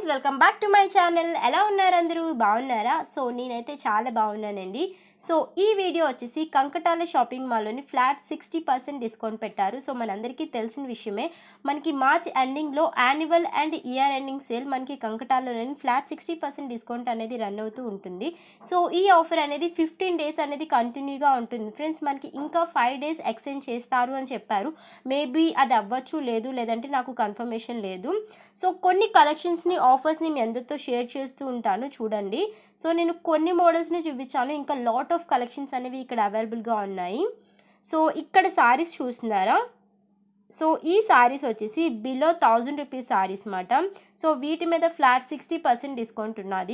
Friends welcome back to my channel. ఎలా ఉన్నారు అందరూ? బాగున్నారా? సో నేనైతే చాలా బాగున్నానండి. సో ఈ వీడియో వచ్చేసి కంకటాల షాపింగ్ మాల్లోని ఫ్లాట్ 60% డిస్కౌంట్ పెట్టారు. సో మనందరికీ తెలిసిన విషయమే. మనకి మార్చ్ ఎండింగ్లో annual and year ending sale మనకి కంకటాలలోని ఫ్లాట్ 60% డిస్కౌంట్ అనేది రన్ అవుతూ ఉంటుంది. సో ఈ ఆఫర్ అనేది 15 డేస్ అనేది కంటిన్యూగా ఉంటుంది ఫ్రెండ్స్. మనకి ఇంకా 5 డేస్ ఎక్స్టెండ్ చేస్తారు అని చెప్పారు. మేబీ అది అవ్వచ్చు, లేదంటే నాకు కన్ఫర్మేషన్ లేదు. సో కొన్ని కలెక్షన్స్ని ఆఫర్స్ని మీ అందరితో షేర్ చేస్తూ ఉంటాను, చూడండి. సో నేను కొన్ని మోడల్స్ని చూపించాను, ఇంకా లాట్ ఆఫ్ కలెక్షన్స్ అనేవి ఇక్కడ అవైలబుల్గా ఉన్నాయి. సో ఇక్కడ సారీస్ చూస్తున్నారా? సో ఈ సారీస్ వచ్చేసి బిలో 1000 రూపీస్ సారీస్ అన్నమాట. సో వీటి మీద ఫ్లాట్ 60% డిస్కౌంట్ ఉన్నది.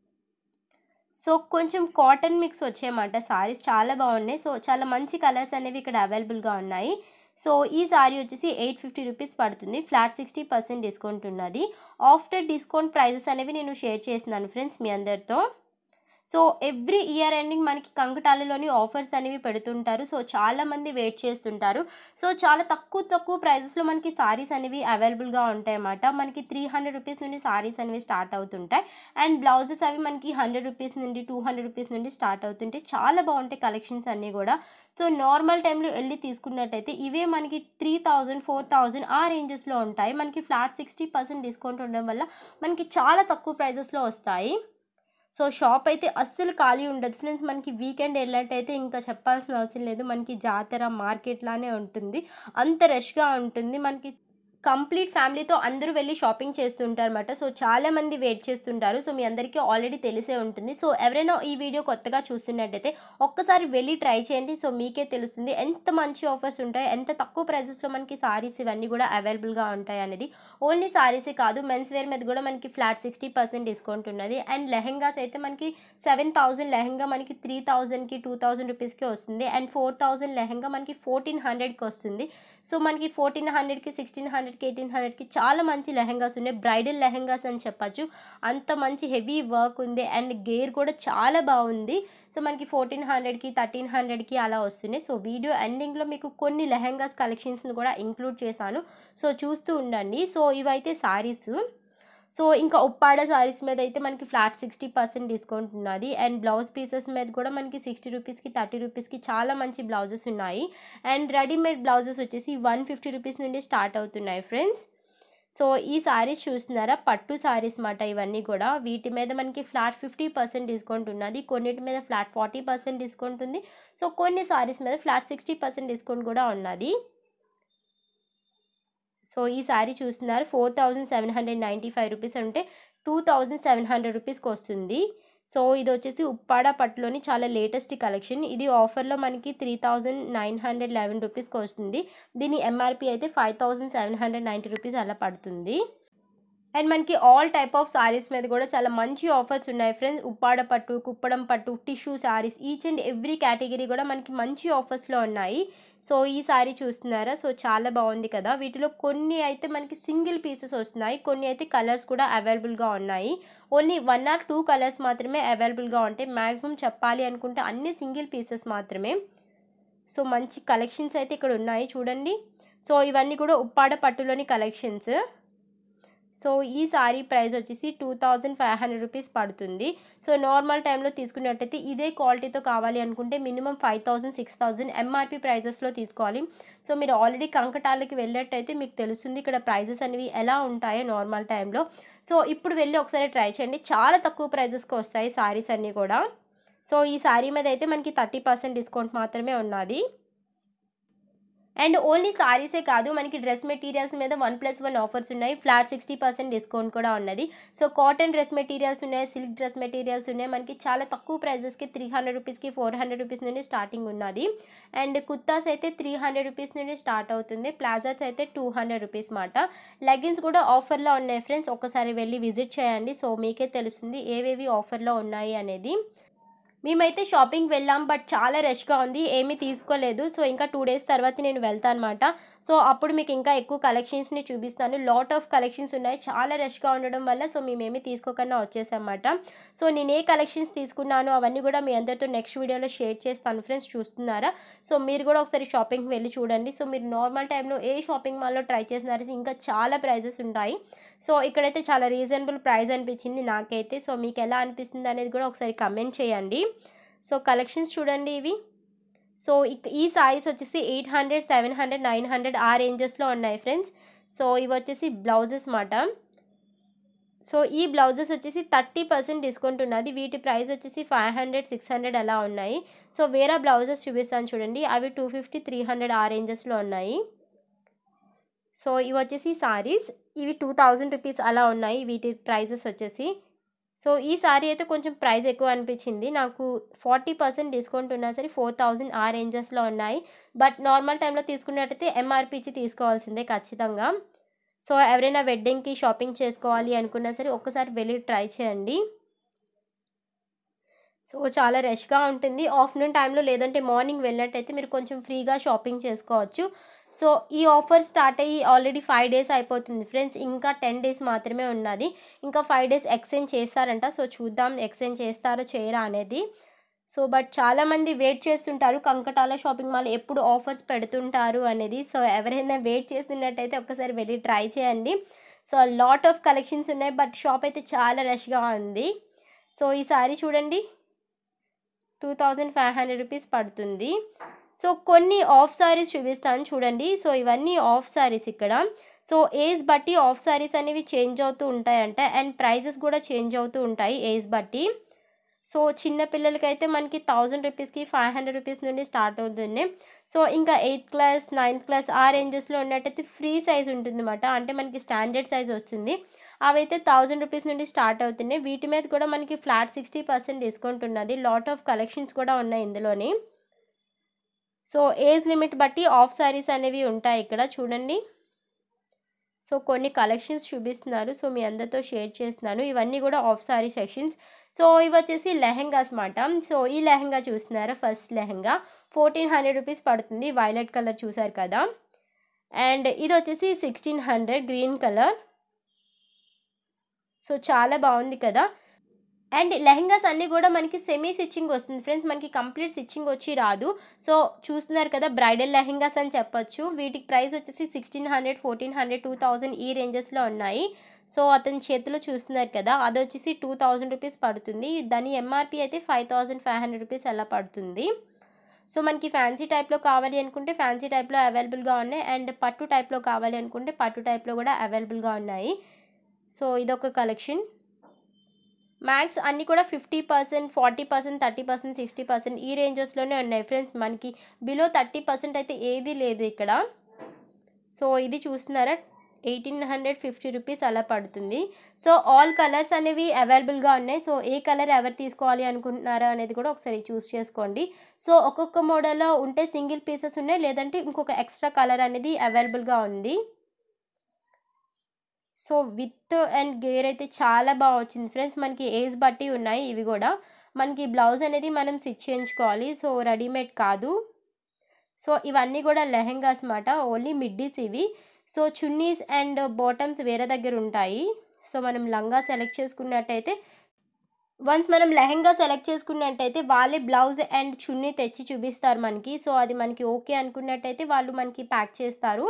సో కొంచెం కాటన్ మిక్స్ వచ్చేయమాట సారీస్, చాలా బాగున్నాయి. సో చాలా మంచి కలర్స్ అనేవి ఇక్కడ అవైలబుల్గా ఉన్నాయి. సో ఈ సారీ వచ్చేసి 850 రూపీస్ పడుతుంది. ఫ్లాట్ 60% డిస్కౌంట్ ఉన్నది. ఆఫ్టర్ డిస్కౌంట్ ప్రైజెస్ అనేవి నేను షేర్ చేస్తున్నాను ఫ్రెండ్స్ మీ అందరితో. సో ఎవ్రీ ఇయర్ ఎండింగ్ మనకి కంకటాలలోని ఆఫర్స్ అనేవి పెడుతుంటారు. సో చాలామంది వెయిట్ చేస్తుంటారు. సో చాలా తక్కువ ప్రైజెస్లో మనకి సారీస్ అనేవి అవైలబుల్గా ఉంటాయి అన్నమాట. మనకి 300 రూపీస్ నుండి సారీస్ అనేవి స్టార్ట్ అవుతుంటాయి. అండ్ బ్లౌజెస్ అవి మనకి 100 రూపీస్ నుండి 200 రూపీస్ నుండి స్టార్ట్ అవుతుంటాయి. చాలా బాగుంటాయి కలెక్షన్స్ అన్నీ కూడా. సో నార్మల్ టైంలో వెళ్ళి తీసుకున్నట్టయితే ఇవే మనకి 3000, 4000 ఆ రేంజెస్లో ఉంటాయి. మనకి ఫ్లాట్ 60% డిస్కౌంట్ ఉండడం వల్ల మనకి చాలా తక్కువ ప్రైజెస్లో వస్తాయి. సో షాప్ అయితే అస్సలు ఖాళీ ఉండదు ఫ్రెండ్స్. మనకి వీకెండ్ వెళ్ళినట్టయితే ఇంకా చెప్పాల్సిన అవసరం లేదు. మనకి జాతర మార్కెట్ లానే ఉంటుంది, అంత రష్గా ఉంటుంది. మనకి కంప్లీట్ ఫ్యామిలీతో అందరూ వెళ్ళి షాపింగ్ చేస్తుంటారు అనమాట. సో చాలామంది వెయిట్ చేస్తుంటారు. సో మీ అందరికీ ఆల్రెడీ తెలిసే ఉంటుంది. సో ఎవరైనా ఈ వీడియో కొత్తగా చూస్తున్నట్టయితే ఒక్కసారి వెళ్ళి ట్రై చేయండి. సో మీకే తెలుస్తుంది ఎంత మంచి ఆఫర్స్ ఉంటాయి, ఎంత తక్కువ ప్రైజెస్లో మనకి సారీస్ ఇవన్నీ కూడా అవైలబుల్గా ఉంటాయి అనేది. ఓన్లీ సారీసే కాదు, మెన్స్ వేర్ మీద కూడా మనకి ఫ్లాట్ 60% డిస్కౌంట్ ఉన్నది. అండ్ లెహెంగాస్ అయితే మనకి 7000 లెహెంగా మనకి 3000కి 2000 రూపీస్కి వస్తుంది. అండ్ 4000 లెహెంగా మనకి 1400కి వస్తుంది. సో మనకి 1400కి 1600కి 1800కి చాలా మంచి లెహెంగాస్ ఉన్నాయి. బ్రైడల్ లెహెంగాస్ అని చెప్పచ్చు, అంత మంచి హెవీ వర్క్ ఉంది. అండ్ గేర్ కూడా చాలా బాగుంది. సో మనకి 1400కి 1300కి అలా వస్తున్నాయి. సో వీడియో ఎండింగ్లో మీకు కొన్ని లెహెంగాస్ కలెక్షన్స్ని కూడా ఇంక్లూడ్ చేశాను. సో చూస్తూ ఉండండి. సో ఇవైతే సారీస్. సో ఇంకా ఉప్పాడ సారీస్ మీద అయితే మనకి ఫ్లాట్ 60% డిస్కౌంట్ ఉన్నది. అండ్ బ్లౌజ్ పీసెస్ మీద కూడా మనకి 60 రూపీస్కి 30 రూపీస్కి చాలా మంచి బ్లౌజెస్ ఉన్నాయి. అండ్ రెడీమేడ్ బ్లౌజెస్ వచ్చేసి 150 రూపీస్ నుండి స్టార్ట్ అవుతున్నాయి ఫ్రెండ్స్. సో ఈ సారీస్ చూస్తున్నారా? పట్టు సారీస్ మాట ఇవన్నీ కూడా. వీటి మీద మనకి ఫ్లాట్ 50% డిస్కౌంట్ ఉన్నది. కొన్నిటి మీద ఫ్లాట్ 40% డిస్కౌంట్ ఉంది. సో కొన్ని సారీస్ మీద ఫ్లాట్ 60% డిస్కౌంట్ కూడా ఉన్నది. సో ఈ సారీ చూస్తున్నారు, 4795 రూపీస్ అంటే 2700 రూపీస్కి వస్తుంది. సో ఇది వచ్చేసి ఉప్పాడ పట్టులోని చాలా లేటెస్ట్ కలెక్షన్. ఇది ఆఫర్లో మనకి 3911 రూపీస్కి వస్తుంది. దీని ఎంఆర్పి అయితే 5790 రూపీస్ అలా పడుతుంది. అండ్ మనకి ఆల్ టైప్ ఆఫ్ సారీస్ మీద కూడా చాలా మంచి ఆఫర్స్ ఉన్నాయి ఫ్రెండ్స్. ఉప్పాడ పట్టు, కుప్పడం పట్టు, tissue saris, each and every category కూడా మనకి మంచి ఆఫర్స్లో ఉన్నాయి. సో ఈ సారీ చూస్తున్నారా? సో చాలా బాగుంది కదా. వీటిలో కొన్ని అయితే మనకి సింగిల్ పీసెస్ వస్తున్నాయి, కొన్ని అయితే కలర్స్ కూడా అవైలబుల్గా ఉన్నాయి. ఓన్లీ 1 or 2 కలర్స్ మాత్రమే అవైలబుల్గా ఉంటాయి. మ్యాక్సిమం చెప్పాలి అనుకుంటే అన్ని సింగిల్ పీసెస్ మాత్రమే. సో మంచి కలెక్షన్స్ అయితే ఇక్కడ ఉన్నాయి, చూడండి. సో ఇవన్నీ కూడా ఉప్పాడ పట్టులోని కలెక్షన్స్. సో ఈ సారీ ప్రైస్ వచ్చేసి 2500 రూపీస్ పడుతుంది. సో నార్మల్ టైంలో తీసుకున్నట్టయితే ఇదే క్వాలిటీతో కావాలి అనుకుంటే మినిమం 5000, 6000 ఎంఆర్పి ప్రైజెస్లో తీసుకోవాలి. సో మీరు ఆల్రెడీ కంకటాలకి వెళ్ళినట్టయితే మీకు తెలుస్తుంది ఇక్కడ ప్రైజెస్ అనేవి ఎలా ఉంటాయో నార్మల్ టైంలో. సో ఇప్పుడు వెళ్ళి ఒకసారి ట్రై చేయండి, చాలా తక్కువ ప్రైజెస్కి వస్తాయి సారీస్ అన్నీ కూడా. సో ఈ సారీ మీద అయితే మనకి 30% డిస్కౌంట్ మాత్రమే ఉన్నది. అండ్ ఓన్లీ సారీసే కాదు, మనకి డ్రెస్ మెటీరియల్స్ మీద 1+1 ఆఫర్స్ ఉన్నాయి. ఫ్లాట్ 60% డిస్కౌంట్ కూడా ఉన్నది. సో కాటన్ డ్రెస్ మెటీరియల్స్ ఉన్నాయి, సిల్క్ డ్రెస్ మెటీరియల్స్ ఉన్నాయి. మనకి చాలా తక్కువ ప్రైజెస్కి 300 రూపీస్కి 400 రూపీస్ నుండి స్టార్టింగ్ ఉన్నది. అండ్ కుర్తాస్ అయితే 300 రూపీస్ నుండి స్టార్ట్ అవుతుంది. ప్లాజాస్ అయితే 200 రూపీస్ మాట. లెగిన్స్ కూడా ఆఫర్లో ఉన్నాయి ఫ్రెండ్స్, ఒకసారి వెళ్ళి విజిట్ చేయండి. సో మీకే తెలుస్తుంది ఏవేవి ఆఫర్లో ఉన్నాయి అనేది. మేమైతే షాపింగ్ వెళ్ళాం, బట్ చాలా రష్గా ఉంది, ఏమీ తీసుకోలేదు. సో ఇంకా 2 డేస్ తర్వాత నేను వెళ్తాను అనమాట. సో అప్పుడు మీకు ఇంకా ఎక్కువ కలెక్షన్స్ని చూపిస్తాను. లాట్ ఆఫ్ కలెక్షన్స్ ఉన్నాయి, చాలా రష్గా ఉండడం వల్ల సో మేమేమీ తీసుకోకుండా వచ్చేసామన్నమాట. సో నేను ఏ కలెక్షన్స్ తీసుకున్నాను అవన్నీ కూడా మీ అందరితో నెక్స్ట్ వీడియోలో షేర్ చేస్తాను ఫ్రెండ్స్, చూస్తున్నారా? సో మీరు కూడా ఒకసారి షాపింగ్కి వెళ్ళి చూడండి. సో మీరు నార్మల్ టైంలో ఏ షాపింగ్ మాల్లో ట్రై చేసినారు, ఇంకా చాలా ప్రైజెస్ ఉంటాయి. సో ఇక్కడైతే చాలా రీజనబుల్ ప్రైస్ అనిపించింది నాకైతే. సో మీకు ఎలా అనిపిస్తుంది అనేది కూడా ఒకసారి కమెంట్ చేయండి. సో కలెక్షన్స్ చూడండి ఇవి. సో ఈ సారీస్ వచ్చేసి 800, 700, 900 ఆ రేంజెస్లో ఉన్నాయి ఫ్రెండ్స్. సో ఇవి వచ్చేసి బ్లౌజెస్ మాట. సో ఈ బ్లౌజెస్ వచ్చేసి 30% డిస్కౌంట్ ఉన్నది. వీటి ప్రైస్ వచ్చేసి 500, 600 అలా ఉన్నాయి. సో వేరే బ్లౌజెస్ చూపిస్తాను చూడండి, అవి 250, 300 ఆ రేంజెస్లో ఉన్నాయి. సో ఇవి వచ్చేసి సారీస్, ఇవి 2000 రూపీస్ అలా ఉన్నాయి వీటి ప్రైజెస్ వచ్చేసి. సో ఈ సారీ అయితే కొంచెం ప్రైస్ ఎక్కువ అనిపించింది నాకు. 40% డిస్కౌంట్ ఉన్నా సరే 4000 ఆ రేంజెస్లో ఉన్నాయి. బట్ నార్మల్ టైంలో తీసుకున్నట్టయితే ఎంఆర్పి ఇచ్చి తీసుకోవాల్సిందే ఖచ్చితంగా. సో ఎవరైనా వెడ్డింగ్కి షాపింగ్ చేసుకోవాలి అనుకున్నా సరే ఒక్కసారి వెళ్ళి ట్రై చేయండి. సో చాలా రష్గా ఉంటుంది ఆఫ్టర్నూన్ టైంలో, లేదంటే మార్నింగ్ వెళ్ళినట్టయితే మీరు కొంచెం ఫ్రీగా షాపింగ్ చేసుకోవచ్చు. సో ఈ ఆఫర్ స్టార్ట్ అయ్యి ఆల్రెడీ 5 డేస్ అయిపోతుంది ఫ్రెండ్స్. ఇంకా 10 డేస్ మాత్రమే ఉన్నది. ఇంకా 5 డేస్ ఎక్స్చేంజ్ చేస్తారంట. సో చూద్దాం ఎక్స్చేంజ్ చేస్తారో చేయరా అనేది. సో బట్ చాలామంది వెయిట్ చేస్తుంటారు కంకటాల షాపింగ్ మాల్ ఎప్పుడు ఆఫర్స్ పెడుతుంటారు అనేది. సో ఎవరైనా వెయిట్ చేస్తున్నట్టయితే ఒక్కసారి వెళ్ళి ట్రై చేయండి. సో లాట్ ఆఫ్ కలెక్షన్స్ ఉన్నాయి, బట్ షాప్ అయితే చాలా రష్గా ఉంది. సో ఈ సారీ చూడండి, 2500 రూపీస్ పడుతుంది. సో కొన్ని ఆఫ్ సారీస్ చూపిస్తాను చూడండి. సో ఇవన్నీ ఆఫ్ సారీస్ ఇక్కడ. సో ఏజ్ బట్టి ఆఫ్ సారీస్ అనేవి చేంజ్ అవుతూ ఉంటాయంట, అండ్ ప్రైజెస్ కూడా చేంజ్ అవుతూ ఉంటాయి ఏజ్ బట్టి. సో చిన్న పిల్లలకైతే మనకి 1000 రూపీస్కి 500 రూపీస్ నుండి స్టార్ట్ అవుతుంది. సో ఇంకా 8th క్లాస్ 9th క్లాస్ ఆ రేంజెస్లో ఉన్నట్టయితే ఫ్రీ సైజ్ ఉంటుంది అన్నమాట. అంటే మనకి స్టాండర్డ్ సైజ్ వస్తుంది. అవైతే 1000 రూపీస్ నుండి స్టార్ట్ అవుతున్నాయి. వీటి మీద కూడా మనకి ఫ్లాట్ 60% డిస్కౌంట్ ఉన్నది. లాట్ ఆఫ్ కలెక్షన్స్ కూడా ఉన్నాయి ఇందులోని. సో ఏజ్ లిమిట్ బట్టి ఆఫ్ సారీస్ అనేవి ఉంటాయి ఇక్కడ చూడండి. సో కొన్ని కలెక్షన్స్ చూపిస్తున్నారు. సో మీ అందరితో షేర్ చేస్తున్నాను. ఇవన్నీ కూడా ఆఫ్ సారీ సెక్షన్స్. సో ఇవి వచ్చేసి లెహెంగాస్ మాట. సో ఈ లెహెంగా చూస్తున్నారా, ఫస్ట్ లెహెంగా 1400 రూపీస్ పడుతుంది. వైలెట్ కలర్ చూసారు కదా. అండ్ ఇది వచ్చేసి 1600 గ్రీన్ కలర్. సో చాలా బాగుంది కదా. అండ్ లెహెంగాస్ అన్నీ కూడా మనకి సెమీ స్టిచ్చింగ్ వస్తుంది ఫ్రెండ్స్, మనకి కంప్లీట్ స్టిచ్చింగ్ వచ్చి రాదు. సో చూస్తున్నారు కదా, బ్రైడల్ లెహెంగాస్ అని చెప్పొచ్చు. వీటికి ప్రైస్ వచ్చేసి 1600, 1400, 2000 ఈ రేంజెస్లో ఉన్నాయి. సో అతని చేతిలో చూస్తున్నారు కదా, అది వచ్చేసి 2000 రూపీస్ పడుతుంది. దాని ఎంఆర్పి అయితే 5500 రూపీస్ అలా పడుతుంది. సో మనకి ఫ్యాన్సీ టైప్లో కావాలి అనుకుంటే ఫ్యాన్సీ టైప్లో అవైలబుల్గా ఉన్నాయి, అండ్ పట్టు టైప్లో కావాలి అనుకుంటే పట్టు టైప్లో కూడా అవైలబుల్గా ఉన్నాయి. సో ఇదొక కలెక్షన్. మ్యాక్స్ అన్నీ కూడా 50%, 40%, 30%, 60% ఈ రేంజెస్లోనే ఉన్నాయి ఫ్రెండ్స్. మనకి బిలో 30% అయితే ఏది లేదు ఇక్కడ. సో ఇది చూస్తున్నారా, 1850 రూపీస్ అలా పడుతుంది. సో ఆల్ కలర్స్ అనేవి అవైలబుల్గా ఉన్నాయి. సో ఏ కలర్ ఎవరు తీసుకోవాలి అనుకుంటున్నారా అనేది కూడా ఒకసారి చూస్ చేసుకోండి. సో ఒక్కొక్క మోడల్లో ఉంటే సింగిల్ పీసెస్ ఉన్నాయి, లేదంటే ఇంకొక ఎక్స్ట్రా కలర్ అనేది అవైలబుల్గా ఉంది. సో విత్ అండ్ గేర్ అయితే చాలా బాగా వచ్చింది ఫ్రెండ్స్. మనకి ఏజ్ బట్టి ఉన్నాయి ఇవి కూడా. మనకి బ్లౌజ్ అనేది మనం స్టిచ్ చేయించుకోవాలి, సో రెడీమేడ్ కాదు. సో ఇవన్నీ కూడా లెహెంగాస్ మాట, ఓన్లీ మిడ్డీస్ ఇవి. సో చున్నీస్ అండ్ బాటమ్స్ వేరే దగ్గర ఉంటాయి. సో మనం లంగా సెలెక్ట్ చేసుకున్నట్టయితే, వన్స్ మనం లెహెంగా సెలెక్ట్ చేసుకున్నట్టయితే వాళ్ళే బ్లౌజ్ అండ్ చున్నీ తెచ్చి చూపిస్తారు మనకి. సో అది మనకి ఓకే అనుకున్నట్టయితే వాళ్ళు మనకి ప్యాక్ చేస్తారు.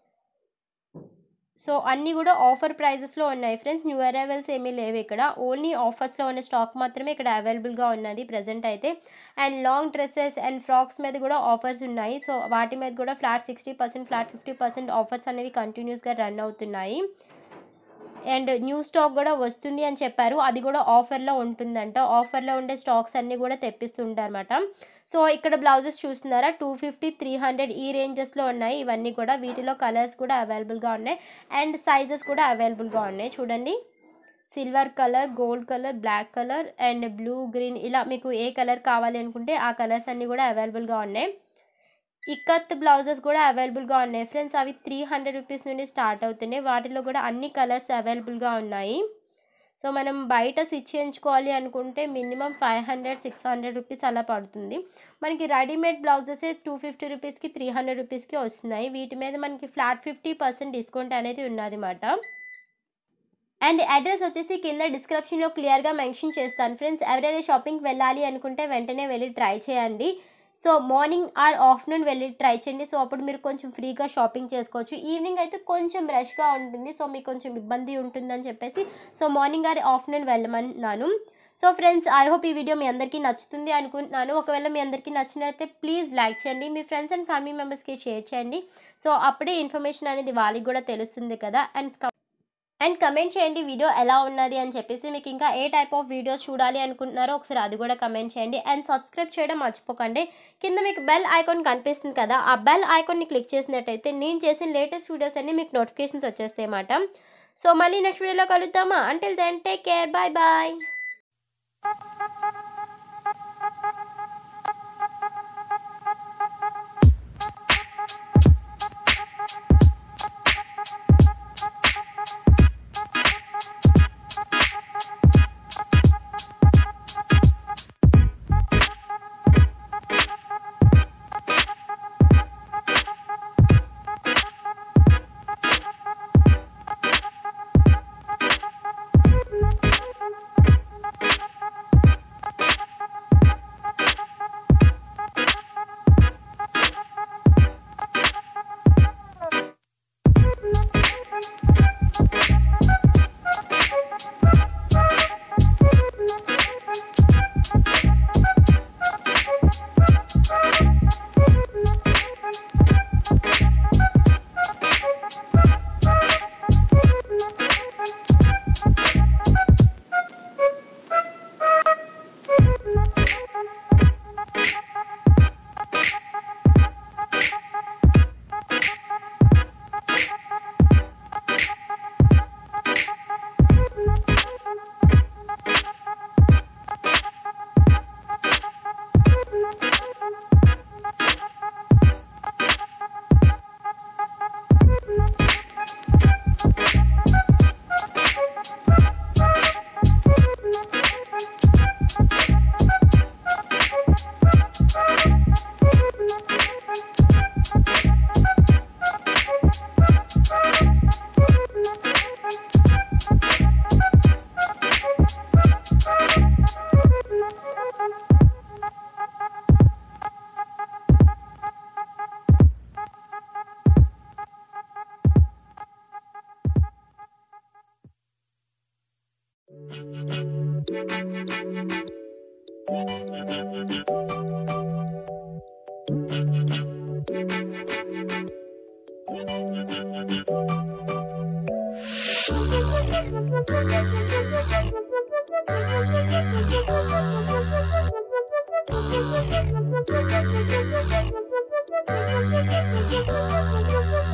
సో అన్నీ కూడా ఆఫర్ ప్రైజెస్లో ఉన్నాయి ఫ్రెండ్స్. న్యూ అరైవల్స్ ఏమీ లేవు ఇక్కడ. ఓన్లీ ఆఫర్స్లో ఉన్న స్టాక్ మాత్రమే ఇక్కడ అవైలబుల్గా ఉన్నది ప్రజెంట్ అయితే. And long dresses and frocks మీద కూడా ఆఫర్స్ ఉన్నాయి. సో వాటి మీద కూడా ఫ్లాట్ 60%, ఫ్లాట్ 50% ఆఫర్స్ అనేవి కంటిన్యూస్గా రన్ అవుతున్నాయి. అండ్ న్యూ స్టాక్ కూడా వస్తుంది అని చెప్పారు, అది కూడా ఆఫర్లో ఉంటుందంట. ఆఫర్లో ఉండే స్టాక్స్ అన్నీ కూడా తెప్పిస్తుంటారన్నమాట. సో ఇక్కడ బ్లౌజెస్ చూస్తున్నారా, 250, 300 ఈ రేంజెస్లో ఉన్నాయి ఇవన్నీ కూడా. వీటిలో కలర్స్ కూడా అవైలబుల్గా ఉన్నాయి, అండ్ సైజెస్ కూడా అవైలబుల్గా ఉన్నాయి చూడండి. Silver colour, gold colour, black colour and blue, green, ఇలా మీకు ఏ కలర్ కావాలి అనుకుంటే ఆ కలర్స్ అన్నీ కూడా అవైలబుల్గా ఉన్నాయి. ఇక్కత్ బ్లౌజెస్ కూడా అవైలబుల్గా ఉన్నాయి ఫ్రెండ్స్. అవి 300 రూపీస్ నుండి స్టార్ట్ అవుతున్నాయి. వాటిలో కూడా అన్ని కలర్స్ అవైలబుల్గా ఉన్నాయి. సో మనం బయట స్టిచ్ చేయించుకోవాలి అనుకుంటే మినిమం 500, 600 రూపీస్ అలా పడుతుంది. మనకి రెడీమేడ్ బ్లౌజెస్ 250 రూపీస్కి, 300 రూపీస్కి వస్తున్నాయి. వీటి మీద మనకి ఫ్లాట్ 50% డిస్కౌంట్ అనేది ఉన్నది మాట. అండ్ అడ్రస్ వచ్చేసి కింద డిస్క్రిప్షన్లో క్లియర్గా మెన్షన్ చేస్తాను ఫ్రెండ్స్. ఎవరైనా షాపింగ్కి వెళ్ళాలి అనుకుంటే వెంటనే వెళ్ళి ట్రై చేయండి. సో మార్నింగ్ ఆర్ ఆఫ్టర్నూన్ వెళ్ళి ట్రై చేయండి. సో అప్పుడు మీరు కొంచెం ఫ్రీగా షాపింగ్ చేసుకోవచ్చు. ఈవినింగ్ అయితే కొంచెం రష్గా ఉంటుంది. సో మీకు కొంచెం ఇబ్బంది ఉంటుందని చెప్పేసి సో మార్నింగ్ ఆర్ ఆఫ్టర్నూన్ వెళ్ళమన్నాను. సో ఫ్రెండ్స్, ఐ హోప్ ఈ వీడియో మీ అందరికీ నచ్చుతుంది అనుకుంటున్నాను. ఒకవేళ మీ అందరికీ నచ్చినట్లయితే ప్లీజ్ లైక్ చేయండి, మీ ఫ్రెండ్స్ అండ్ ఫ్యామిలీ మెంబర్స్కి షేర్ చేయండి. సో అప్పుడే ఇన్ఫర్మేషన్ అనేది వాళ్ళకి కూడా తెలుస్తుంది కదా. అండ్ కమెంట్ చేయండి వీడియో ఎలా ఉన్నది అని చెప్పేసి. మీకు ఇంకా ఏ టైప్ ఆఫ్ వీడియోస్ చూడాలి అనుకుంటున్నారో ఒకసారి అది కూడా కమెంట్ చేయండి. అండ్ సబ్స్క్రైబ్ చేయడం మర్చిపోకండి. కింద మీకు బెల్ ఐకాన్ కనిపిస్తుంది కదా, ఆ బెల్ ఐకాన్ని క్లిక్ చేసినట్టయితే నేను చేసిన లేటెస్ట్ వీడియోస్ అన్నీ మీకు నోటిఫికేషన్స్ వచ్చేస్తాయి అన్నమాట. సో మళ్ళీ నెక్స్ట్ వీడియోలో కలుద్దామా. Until then take care, bye bye. Thank you.